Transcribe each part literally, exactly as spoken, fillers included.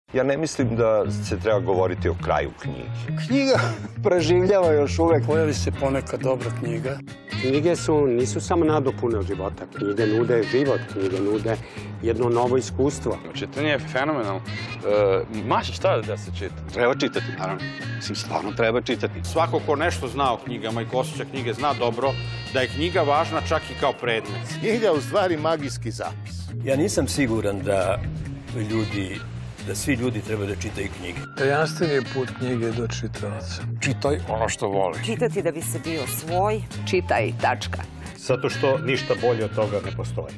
Ja ne mislim da se treba govoriti o kraju knjige. Knjiga preživljava još uvek. Pojavi se ponekad dobra knjiga. Knjige su, nisu samo nadopune života. Knjige nude život, knjige nude jedno novo iskustvo. Čitanje je fenomenalno. E, maša šta da se čita? Treba čitati, naravno. Mislim, stvarno treba čitati. Svako ko nešto zna o knjigama i ko osjeća knjige zna dobro da je knjiga važna čak i kao predmet. Knjiga je u stvari magijski zapis. Ja nisam siguran da ljudi da svi ljudi treba da čitaju knjige. Tajanstveni je put knjige do čitalaca. Čitaj ono što voli. Čitati da bi se bio svoj. Čitaj, tačka. Zato što ništa bolje od toga ne postoji.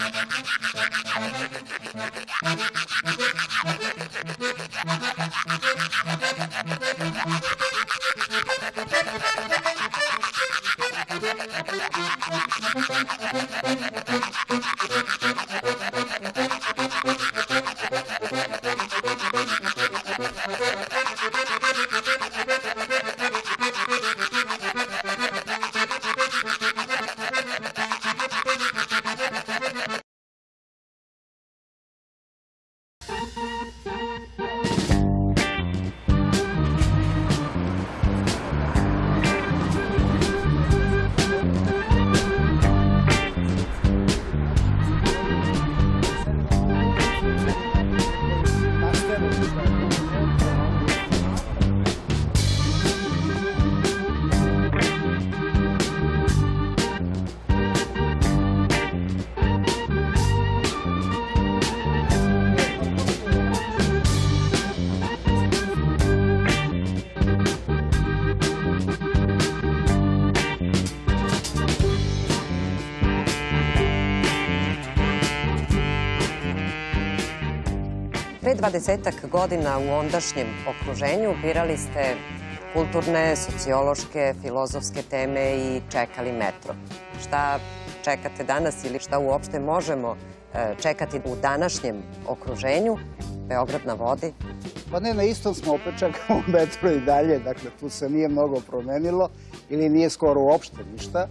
Pre dvadesetak godina u ondašnjem okruženju birali ste kulturne, sociološke, filozofske teme i čekali metro. Šta čekate danas ili šta uopšte možemo čekati u današnjem okruženju? Beograd na vodi? Pa ne, na istom smo, opet čekamo metro i dalje, dakle tu se nije mnogo promenilo ili nije skoro uopšte ništa.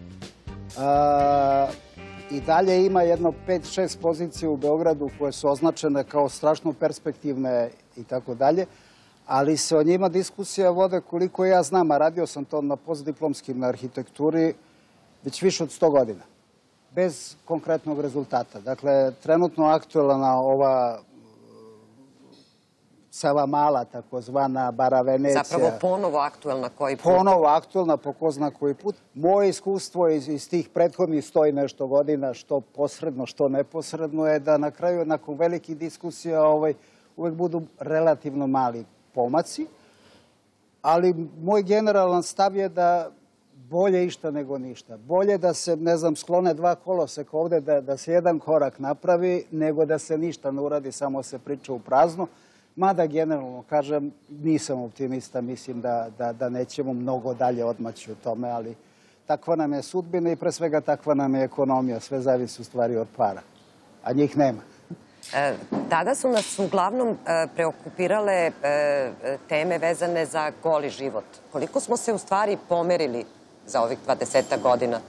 I dalje ima jedno pet šest pozicija u Beogradu koje su označene kao strašno perspektivne i tako dalje, ali se o njima diskusija vode koliko ja znam, a radio sam to na postdiplomskim na arhitekturi već više od sto godina, bez konkretnog rezultata. Dakle, trenutno aktuelna ova Savamala, takozvana Bara Venecija. Zapravo ponovo aktuelna koji put? Ponovo aktuelna po ko zna koji put. Moje iskustvo iz, iz tih prethodnih sto i nešto godina, što posredno, što neposredno, je da na kraju, nakon velikih diskusija, ovaj, uvek budu relativno mali pomaci. Ali moj generalan stav je da bolje išta nego ništa. Bolje da se, ne znam, sklone dva koloseka ovde, da, da se jedan korak napravi, nego da se ništa ne uradi, samo se priča u prazno. Mada, generalno, kažem, nisam optimista, mislim da, da, da nećemo mnogo dalje odmaći u tome, ali takva nam je sudbina i pre svega takva nam je ekonomija. Sve zavisi u stvari od para, a njih nema. E, tada su nas uglavnom e, preokupirale e, teme vezane za goli život. Koliko smo se u stvari pomerili za ovih dvadesetak godina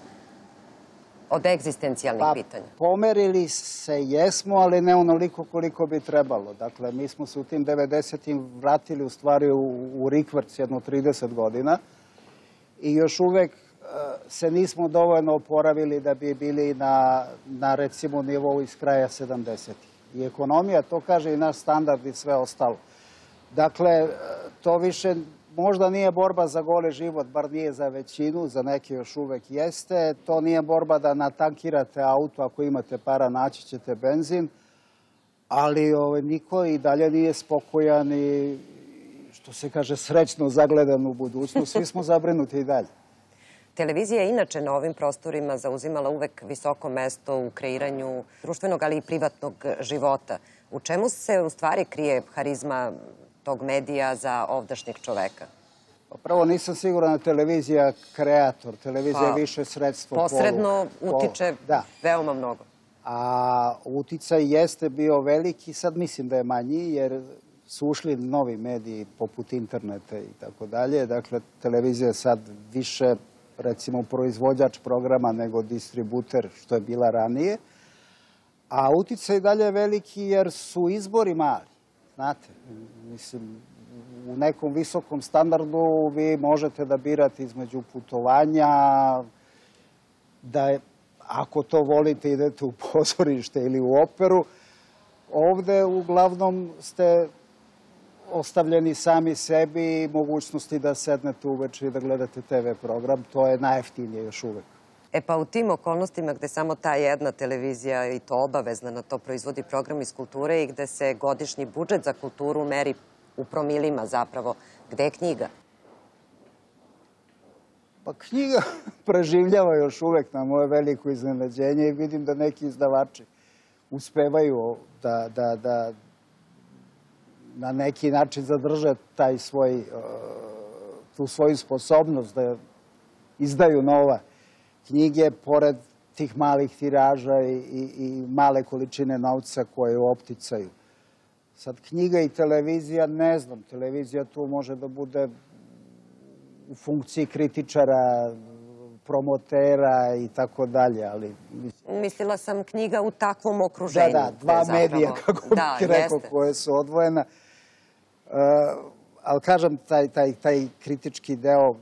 od egzistencijalnih pa, pitanja? Pomerili se jesmo, ali ne onoliko koliko bi trebalo. Dakle, mi smo se u tim devedesetim vratili u stvari u, u rikvrc jedno trideset godina i još uvek uh, se nismo dovoljno oporavili da bi bili na, na recimo nivou iz kraja sedamdesetih. I ekonomija, to kaže i naš standard i sve ostalo. Dakle, to više možda nije borba za goli život, bar nije za većinu, za neke još uvek jeste. To nije borba da natankirate auto, ako imate para naći ćete benzin, ali ovaj, niko i dalje nije spokojan i, što se kaže, srećno zagledan u budućnost. Svi smo zabrinuti i dalje. Televizija je inače na ovim prostorima zauzimala uvek visoko mesto u kreiranju društvenog, ali i privatnog života. U čemu se u stvari krije harizma tog medija za ovdašnjeg čoveka? Prvo, nisam siguran da televizija kreator. Televizija je više sredstvo. Posredno utiče veoma mnogo. A uticaj jeste bio veliki, sad mislim da je manji, jer su ušli novi mediji poput interneta i tako dalje. Dakle, televizija je sad više, recimo, proizvođač programa nego distributer, što je bila ranije. A uticaj dalje je veliki jer su izbori mali. znate. Mislim, u nekom visokom standardu vi možete da birate između putovanja, da ako to volite idete u pozorište ili u operu. Ovde uglavnom ste ostavljeni sami sebi i mogućnosti da sednete uveče i da gledate te ve program. To je najjeftinije još uvek. E pa u tim okolnostima gde samo ta jedna televizija i to obavezna na to proizvodi program iz kulture i gde se godišnji budžet za kulturu meri u promilima zapravo, gde je knjiga? Pa knjiga preživljava još uvek na moje veliko iznenađenje i vidim da neki izdavači uspevaju da, da, da na neki način zadrže taj svoj, tu svoju sposobnost da izdaju nova knjige pored tih malih tiraža i, i, i male količine novca koje u opticaju. Sad, knjiga i televizija, ne znam, televizija tu može da bude u funkciji kritičara, promotera i tako dalje, ali... Mislila sam knjiga u takvom okruženju. Da, da, dva medija, kako bih rekao, koje su odvojena. Ali kažem, taj, taj, taj kritički deo,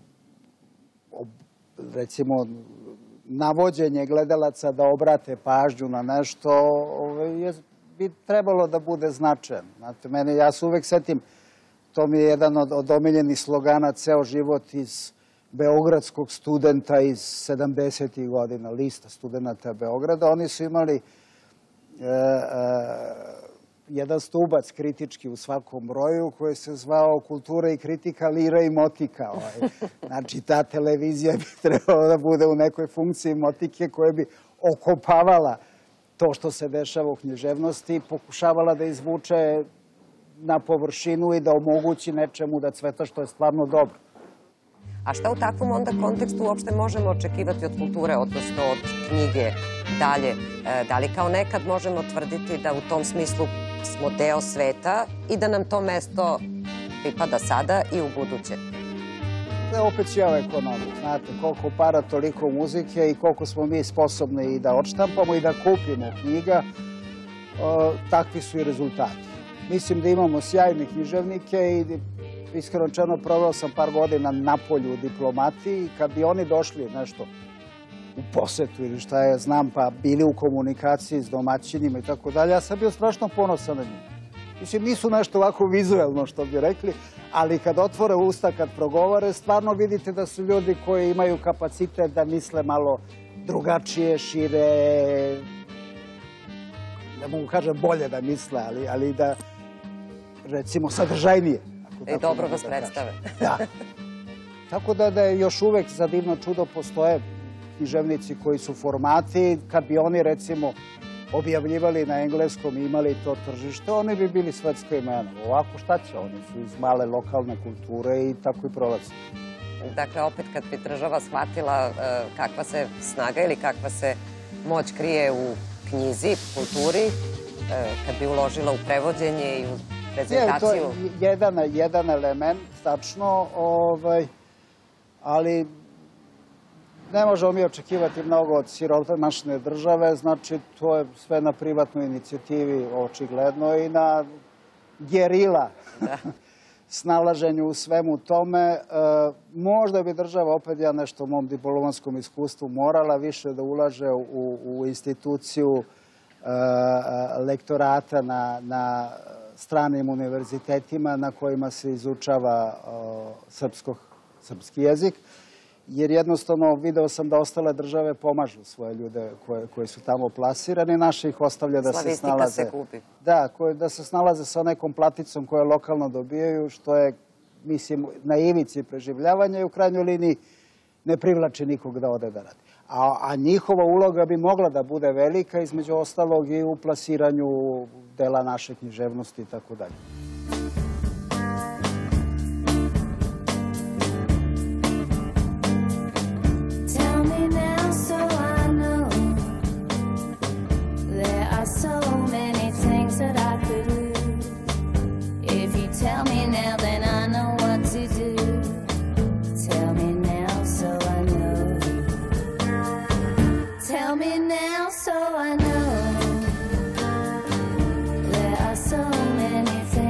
recimo, navođenje gledalaca da obrate pažnju na nešto, je, bi trebalo da bude značajan. Znate, mene, ja se uvek setim, to mi je jedan od, od omiljenih slogana ceo život iz beogradskog studenta iz sedamdesetih godina, lista studenta Beograda. Oni su imali e, e, jedan stubac kritički u svakom broju koji se zvao Kultura i kritika, lira i motika. Ovaj. Znači, ta televizija bi trebala da bude u nekoj funkciji motike koja bi okopavala to što se dešava u književnosti i pokušavala da izvuče na površinu i da omogući nečemu da cveta što je stvarno dobro. A šta u takvom onda kontekstu uopšte možemo očekivati od kulture, odnosno od knjige dalje? Da li kao nekad možemo tvrditi da u tom smislu smo deo sveta i da nam to mesto pripada sada i u buduće? To je opet sjava ekonomija. Znate, koliko para, toliko muzike i koliko smo mi sposobni i da odštampamo i da kupimo knjiga, takvi su i rezultati. Mislim da imamo sjajne književnike i iskreno rečeno proveo sam par godina na polju u diplomatiji i kad bi oni došli nešto u posetu ili šta je znam pa bili u komunikaciji s domaćinima i tako dalje, ja sam bio strašno ponosan na njih. Mislim, nisu nešto ovako vizuelno što bi rekli, ali kad otvore usta, kad progovore, stvarno vidite da su ljudi koji imaju kapacitet da misle malo drugačije, šire, ne mogu kažem bolje da misle, ali, ali da, recimo, sadržajnije. I dobro vas predstave. Da. Tako da, da je još uvek za divno čudo postoje književnici koji su formati. Kad bi oni, recimo, objavljivali na engleskom i imali to tržište, oni bi bili svetsko imena. Ovako šta će? Oni su iz male lokalne kulture i tako i prolazi. Dakle, opet kad bi država shvatila kakva se snaga ili kakva se moć krije u knjizi, kulturi, kad bi uložila u prevođenje i u prezentaciju. To je jedan, jedan element, tačno, ovaj, ali ne možemo mi očekivati mnogo od siromašne države, znači to je sve na privatnoj inicijativi očigledno i na gerila snalaženju u svemu tome. Možda bi država, opet ja nešto u mom diplomatskom iskustvu, morala više da ulaže u, u instituciju lektorata na, na stranim univerzitetima na kojima se izučava srpsko, srpski jezik. Jer jednostavno video sam da ostale države pomažu svoje ljude koje, koje su tamo plasirane. Naše ih ostavlja da se snalaze. Se gubi. Da, koje, da se snalaze sa nekom platicom koje lokalno dobijaju, što je, mislim, na ivici preživljavanja i u krajnjoj liniji ne privlači nikog da ode da radi. A, a njihova uloga bi mogla da bude velika, između ostalog i u plasiranju dela naše književnosti i tako dalje. Tell me now, then I know what to do. Tell me now, so I know. Tell me now, so I know. There are so many things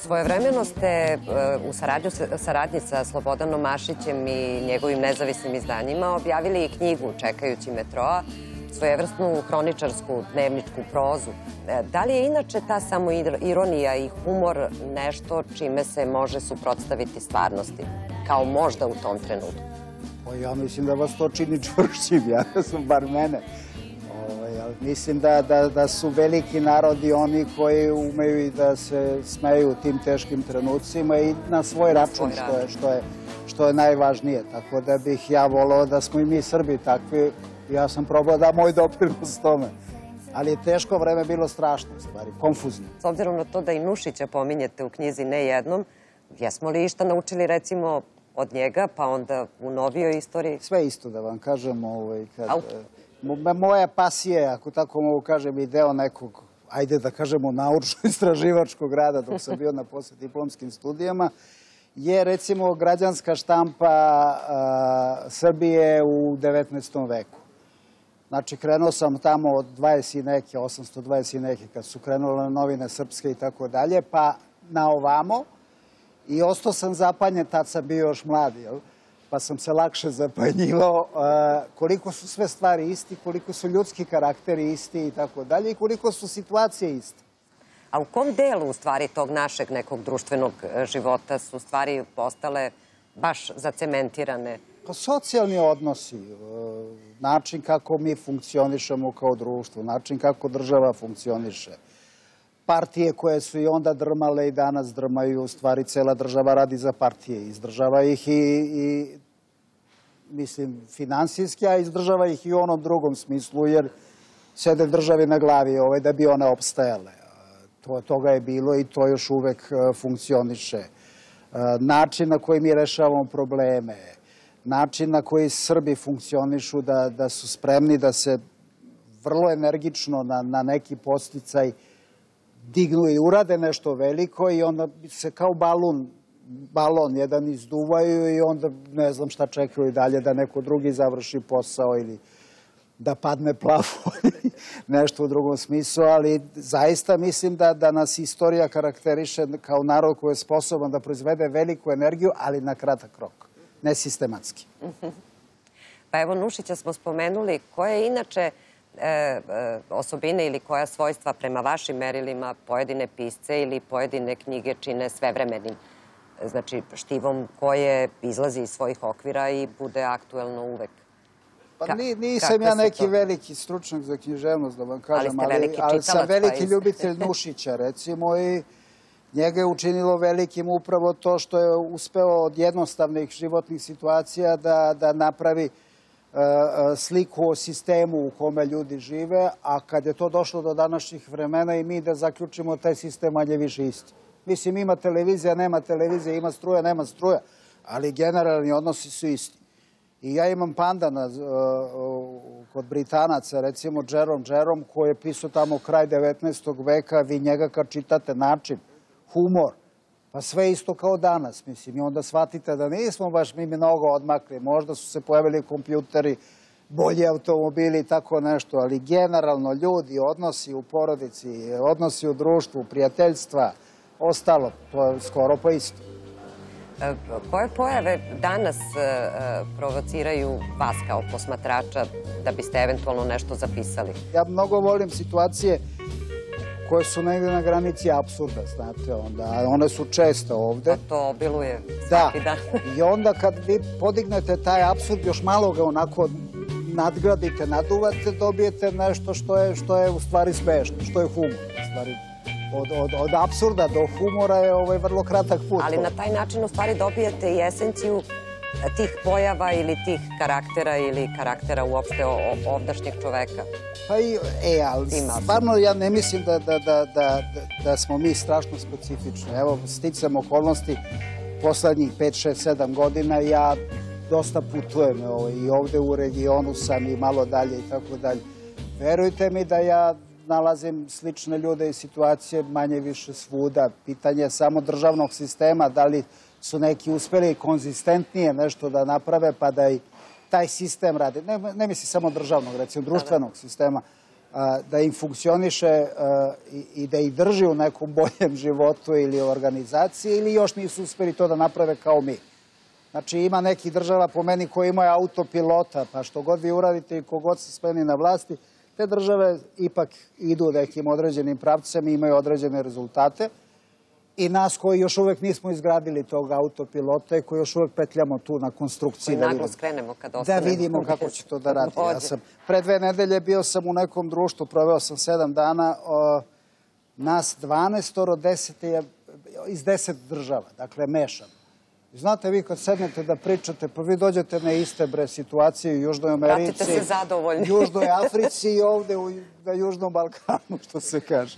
Svojevremeno ste u saradnji sa Slobodanom Mašićem i njegovim nezavisnim izdanjima objavili i knjigu Čekajući metroa, svojevrsnu hroničarsku dnevničku prozu. Da li je inače ta samoironija i humor nešto čime se može suprotstaviti stvarnosti, kao možda u tom trenutku? Ja mislim da vas to čini čvršćim, ja sam bar mene. Mislim da su veliki narodi oni koji umeju i da se smeju u tim teškim trenucima i na svoj račun, što je najvažnije. Tako da bih ja volao da smo i mi Srbi takvi. Ja sam probao da moj doprinos tome. Ali je teško vreme bilo strašno, u stvari, konfuzno. S obzirom na to da i Nušića pominjete u knjizi ne jednom, jesmo li išta naučili recimo od njega, pa onda u novijoj istoriji? Sve isto da vam kažem. Moja pasija je, ako tako mogu kažem, i deo nekog, ajde da kažemo, naučno-istraživačkog rada dok sam bio na postdiplomskim studijama, je recimo građanska štampa Srbije u devetnaestom veku. Znači, krenuo sam tamo od dvadeset i neke, osamsto dvadeset i neke, kad su krenule novine srpske i tako dalje, pa na ovamo. I ostao sam zapanjen, tad sam bio još mlad, jel? Pa sam se lakše zapanjivao koliko su sve stvari isti, koliko su ljudski karakteri isti i tako dalje i koliko su situacije iste. A u kom delu, u stvari, tog našeg nekog društvenog života su stvari postale baš zacementirane? Pa socijalni odnosi, način kako mi funkcionišemo kao društvo, način kako država funkcioniše. Partije koje su i onda drmale i danas drmaju, u stvari cela država radi za partije. Izdržava ih i, mislim, finansijski, a izdržava ih i u onom drugom smislu, jer sede državi na glavi da bi one opstajale. Toga je bilo i to još uvek funkcioniše. Način na koji mi rešavamo probleme, način na koji Srbi funkcionišu, da su spremni da se vrlo energično na neki podsticaj dignu i urade nešto veliko i onda se kao balon, balon jedan izduvaju i onda ne znam šta čekaju i dalje, da neko drugi završi posao ili da padne plafon ili nešto u drugom smislu, ali zaista mislim da nas istorija karakteriše kao narod koji je sposoban da proizvede veliku energiju, ali na kratak rok, ne sistematski. Pa evo, Nušića smo spomenuli, koje je inače osobine ili koja svojstva prema vašim merilima pojedine pisce ili pojedine knjige čine svevremenim, znači štivom koje izlazi iz svojih okvira i bude aktuelno uvek? Pa nisam ja neki veliki stručnjak za književnost, da vam kažem, ali sam veliki ljubitelj Nušića, recimo, i njega je učinilo velikim upravo to što je uspeo od jednostavnih životnih situacija da napravi sliku o sistemu u kome ljudi žive, a kad je to došlo do današnjih vremena i mi da zaključimo taj sistem manje više isti. Mislim, ima televizija, nema televizija, ima struja, nema struja, ali generalni odnosi su isti. I ja imam pandana kod Britanaca, recimo Jerome Jerome, koji je pisao tamo kraj devetnaestog veka, vi njega kad čitate način, humor, pa sve isto kao danas, mislim, i onda shvatite da nismo baš mi mnogo odmakli, možda su se pojavili kompjuteri, bolji automobili i tako nešto, ali generalno ljudi, odnosi u porodici, odnosi u društvu, prijateljstva, ostalo, to je skoro pa isto. Koje pojave danas provociraju vas kao posmatrača da biste eventualno nešto zapisali? Ja mnogo volim situacije koje su negde na granici apsurda, znate, onda, one su često ovde. A to obiluje svaki dan. I onda kad vi podignete taj apsurd, još malo ga onako nadgradite, naduvate, dobijete nešto što je u stvari smešno, što je humor, u stvari. Od apsurda do humora je vrlo kratak put. Ali na taj način u stvari dobijete i esenciju tih pojava ili tih karaktera ili karaktera uopšte ovdašnjeg čoveka. Pa i, e, ali stvarno ja ne mislim da smo mi strašno specifični. Evo, sticam okolnosti, poslednjih pet, šest, sedam godina ja dosta putujem i ovde u regionu sam i malo dalje i tako dalje. Verujte mi da ja nalazim slične ljude i situacije manje više svuda. Pitanje je samo državnog sistema, da li su neki uspeli konzistentnije nešto da naprave pa da i taj sistem radi. Ne mislim samo državnog, recimo društvenog sistema, da im funkcioniše i da ih drži u nekom boljem životu ili organizaciji, ili još nisu uspeli to da naprave kao mi. Znači, ima nekih država po meni koji imaju autopilota, pa što god vi uradite i kogod se smeni na vlasti, te države ipak idu nekim određenim pravcem i imaju određene rezultate. I nas koji još uvek nismo izgradili tog autopilota i koji još uvek petljamo tu na konstrukciji. Koji naglo skrenemo kad ostanemo. Da vidimo kako će to da radi. Ja sam pre dve nedelje bio sam u nekom društvu, proveo sam sedam dana, nas dvanaestoro, deset je iz deset država, dakle mešano. Znate, vi kad sednete da pričate, pa vi dođete na iste bre situacije u Južnoj Americi, vratite se zadovoljni. Južnoj Africi i ovde na Južnom Balkanu, što se kaže.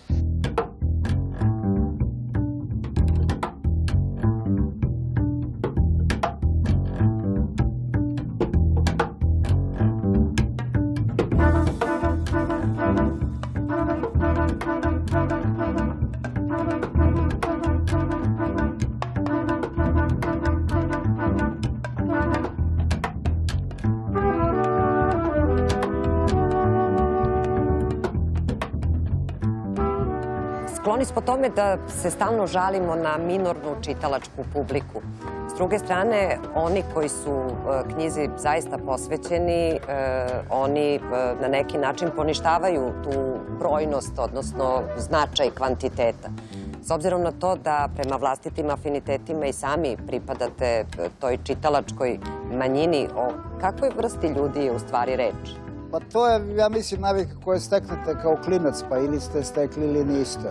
Skloni smo tome da se stalno žalimo na minornu čitalačku publiku. S druge strane, oni koji su knjizi zaista posvećeni, oni na neki način poništavaju tu brojnost, odnosno značaj kvantiteta. S obzirom na to da prema vlastitim afinitetima i sami pripadate toj čitalačkoj manjini, o kakvoj vrsti ljudi je u stvari reč? Pa to je, ja mislim, navika koje steknete kao klinac, pa ili ste stekli ili niste.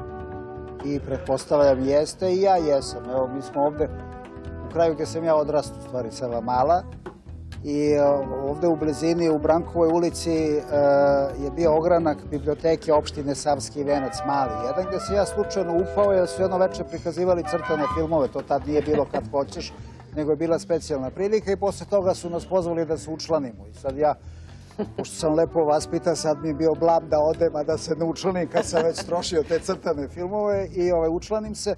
I pretpostavljam jeste i ja jesam. Evo, mi smo ovde, u kraju gde sam ja odrastao, u stvari Savamala, i ovde u blizini, u Brankovoj ulici, je bio ogranak biblioteke opštine Savski Venac, mali jedan, gde se ja slučajno upao, jer su jedno večer prikazivali crtane filmove, to tad nije bilo kad hoćeš, nego je bila specijalna prilika i posle toga su nas pozvali da se učlanimo. I sad ja, pošto sam lepo vaspitan, sad mi je bio blam da odem, a da se ne učlanim kad sam već trošio te crtane filmove i učlanim se.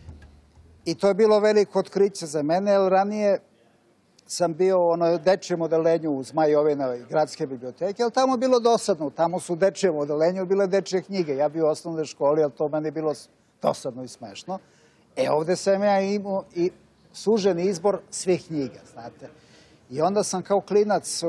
I to je bilo veliko otkriće za mene, jer ranije sam bio u onoj dečijem odelenju u Zmajovinoj gradske biblioteke, ali tamo je bilo dosadno. Tamo su u dečijem odelenju bile dečije knjige. Ja bio u osnovnoj školi, ali to meni je bilo dosadno i smešno. E, ovde sam ja imao i suženi izbor svih knjiga, znate. I onda sam kao klinac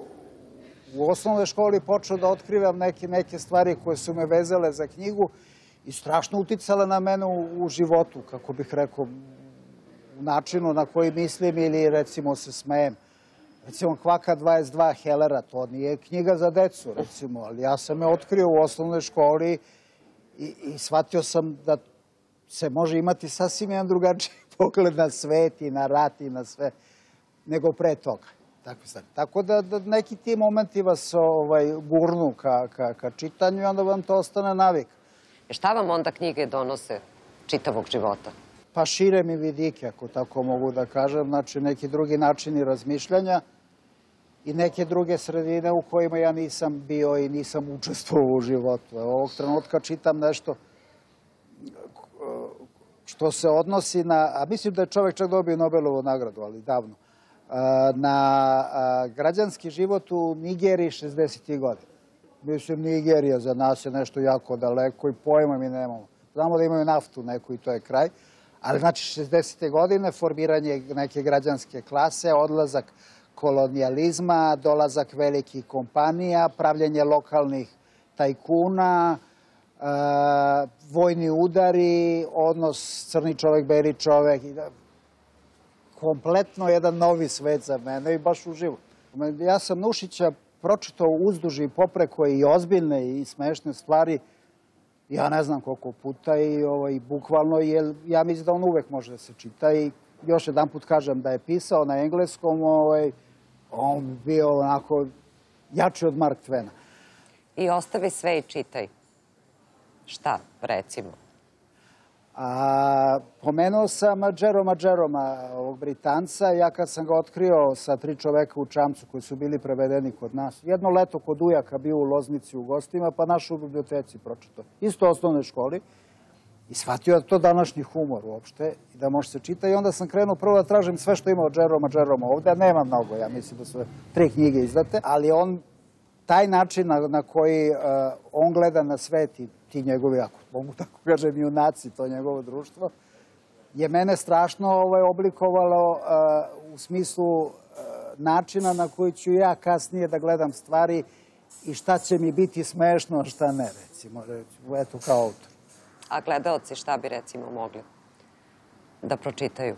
u osnovnoj školi počeo da otkrivam neke stvari koje su me vezale za knjigu i strašno uticale na mene u životu, kako bih rekao, u načinu na koji mislim ili recimo se smejem. Recimo Kvaka dvadeset dva Hellera, to nije knjiga za decu, recimo, ali ja sam je otkrio u osnovnoj školi i shvatio sam da se može imati sasvim jedan drugačiji pogled na svet i na rat i na sve nego pre toga. Tako da neki ti momenti vas gurnu ka čitanju i onda vam to ostane navika. Šta vam onda knjige donose čitavog života? Pa šire mi vidike, ako tako mogu da kažem. Znači, neki drugi načini razmišljanja i neke druge sredine u kojima ja nisam bio i nisam učestvovao u životu. Ovog trenutka čitam nešto što se odnosi na, a mislim da je čovek čak dobio Nobelovu nagradu, ali davno, na građanski život u Nigeriji šezdesetih godina. Mislim, Nigerija za nas je nešto jako daleko i pojma mi nemamo. Znamo da imaju naftu neku i to je kraj. Ali znači šezdesete godine, formiranje neke građanske klase, odlazak kolonijalizma, dolazak velikih kompanija, pravljenje lokalnih tajkuna, vojni udari, odnos crni čovek, beli čovek. Kompletno jedan novi svet za mene i baš uživo. Ja sam Nušića pročitao uzduž i popreko i ozbiljne i smešne stvari, ja ne znam koliko puta i bukvalno, jer ja mislim da on uvek može da se čita i još jedan put kažem da je pisao na engleskom, on bio onako jači od Mark Twena. I ostavi sve i čitaj. Šta, recimo? Pomenuo sam Jeroma Jeroma, ovog Britanca. Ja kad sam ga otkrio sa tri čoveka u čamcu koji su bili prevedeni kod nas, jedno leto kod ujaka bio u Loznici u gostima, pa našao u biblioteci pročitao. Isto u osnovnoj školi. I shvatio da to današnji humor uopšte i da može se čita. I onda sam krenuo prvo da tražim sve što ima od Jeroma Jeroma ovde, a nema mnogo, ja mislim da su tri knjige izdate, ali on taj način na, na koji uh, on gleda na svet i ti njegovi, ako mogu tako kažem, junaci, to njegovo društvo, je mene strašno ovaj, oblikovalo uh, u smislu uh, načina na koji ću ja kasnije da gledam stvari i šta će mi biti smešno, a šta ne, recimo, recimo eto kao autor. A gledaoci šta bi recimo mogli da pročitaju?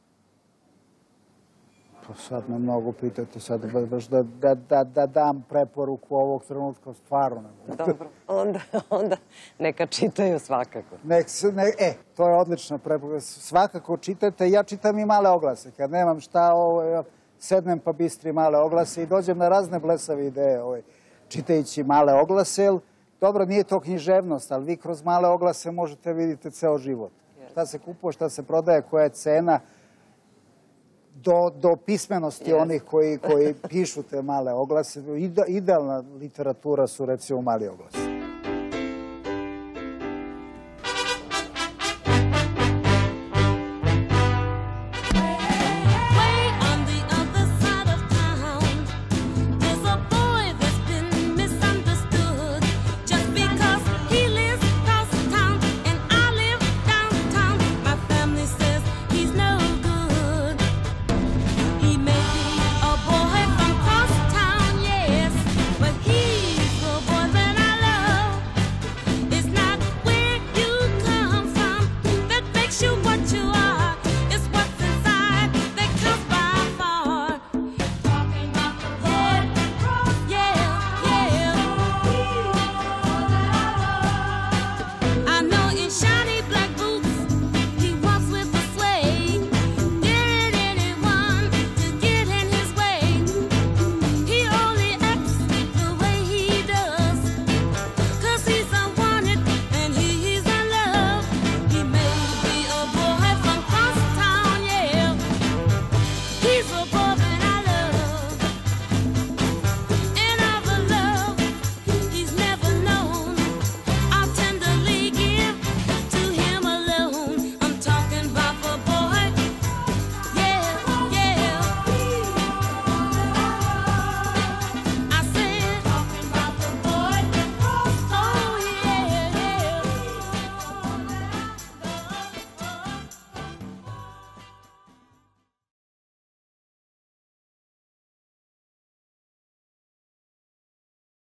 Pa sad me mnogo pitate, sad baš da, da, da, da dam preporuku ovog trenutka, stvarno. Dobro, onda, onda neka čitaju svakako. Nek, ne, e, to je odlična preporuka. Svakako čitajte, ja čitam i male oglase. Kad nemam šta, ovo, sednem pa bistri male oglase i dođem na razne blesave ideje, ovaj, čitajući male oglase. Dobro, nije to književnost, ali vi kroz male oglase možete vidjeti ceo život. Šta se kupuje, šta se prodaje, koja je cena, do, do pismenosti yes. onih koji, koji pišu te male oglase. Ide, idealna literatura su recimo mali oglasi.